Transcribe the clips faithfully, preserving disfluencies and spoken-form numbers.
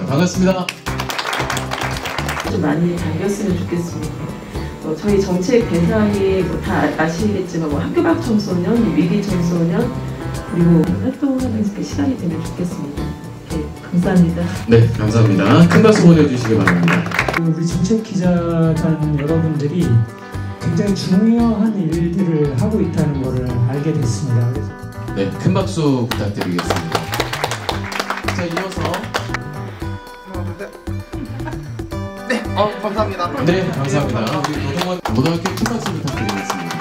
반갑습니다. 좀 많이 당겼으면 좋겠습니다. 어, 저희 정책 대상이 뭐 다 아시겠지만 뭐 학교밖 청소년, 위기 청소년 그리고 활동하는 시간이 되면 좋겠습니다. 네, 감사합니다. 네, 감사합니다. 큰 박수 보내주시기 바랍니다. 우리 정책 기자단 여러분들이 굉장히 중요한 일들을 하고 있다는 것을 알게 됐습니다. 그래서 네, 큰 박수 부탁드리겠습니다. 자, 이어서 네, 어, 감사합니다. 네, 감사합니다. 우리 노동원 고등학교 큰 박수 부탁드리겠습니다.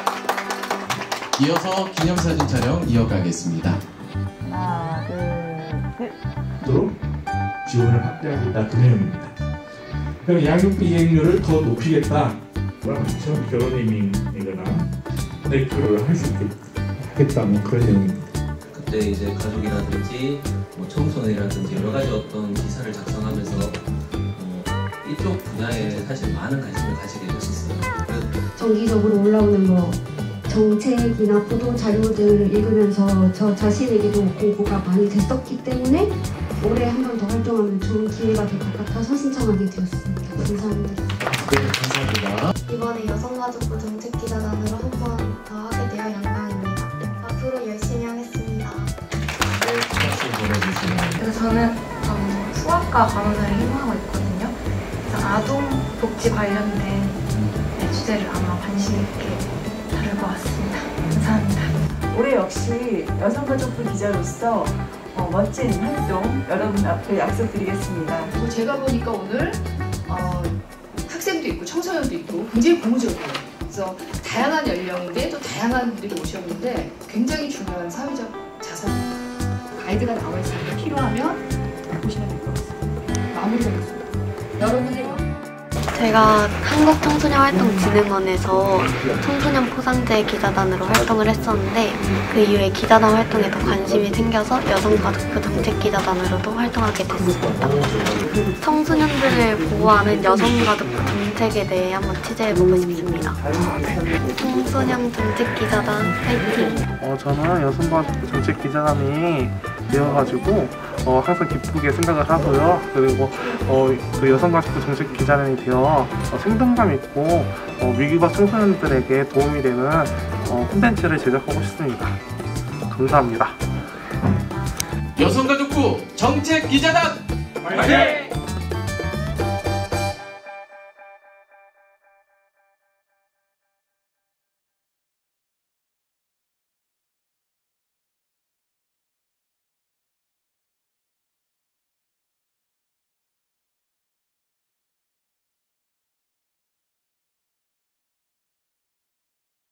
이어서 기념사진 촬영 이어가겠습니다. 하나, 둘, 셋. 도록 지원을 확대하겠다 그 내용입니다. 그럼 양육비 이행률을 더 높이겠다. 처음 결혼이민이거나 내교를 할 수 있겠다 뭐 그런 내용입니다. 그때 이제 가족이라든지 뭐 청소년이라든지 여러 가지 어떤 기사를 작성하면서 어, 이쪽 분야에 사실 많은 관심을 가지게 됐었어요. 정기적으로 올라오는 뭐 정책이나 보도 자료들을 읽으면서 저 자신에게도 공부가 많이 됐었기 때문에 올해 한 번 더 활동하면 좋은 기회가 될 것 같아서 신청하게 되었습니다. 감사합니다. 네, 감사합니다. 이번에 여성가족부 정책기자단으로 한 번 더 하게 되어 영광입니다. 앞으로 열심히 하겠습니다. 네, 박수 보내주시면. 그래서 저는 어, 수학과 간호사를 희망하고 있거든요. 그래서 아동복지 관련된 네, 주제를 아마 관심 있게 다룰 것 같습니다. 감사합니다. 올해 역시 여성가족부 기자로서 어, 멋진 활동 여러분 앞에 약속드리겠습니다. 그리고 제가 보니까 오늘 어, 학생도 있고 청소년도 있고 굉장히 고무적이에요. 그래서 다양한 연령대 또 다양한 분들이 오셨는데 굉장히 중요한 사회적 자산입니다. 가이드가 나와 있으니까 필요하면 보시면 될 것 같습니다. 마무리하겠습니다. 여러분의 제가 한국청소년활동진흥원에서 청소년 포상제 기자단으로 활동을 했었는데 그 이후에 기자단 활동에 더 관심이 생겨서 여성가족부 정책기자단으로도 활동하게 됐습니다. 청소년들을 보호하는 여성가족부 정책에 대해 한번 취재해보고 싶습니다. 청소년 정책기자단 화이팅! 어, 저는 여성가족부 정책기자단이 되어가지고 어, 항상 기쁘게 생각을 하고요. 그리고 어, 그 여성가족부 정책기자단이 되어 어, 생동감 있고 어, 위기과 청소년들에게 도움이 되는 어, 콘텐츠를 제작하고 싶습니다. 감사합니다. 여성가족부 정책기자단 화이팅!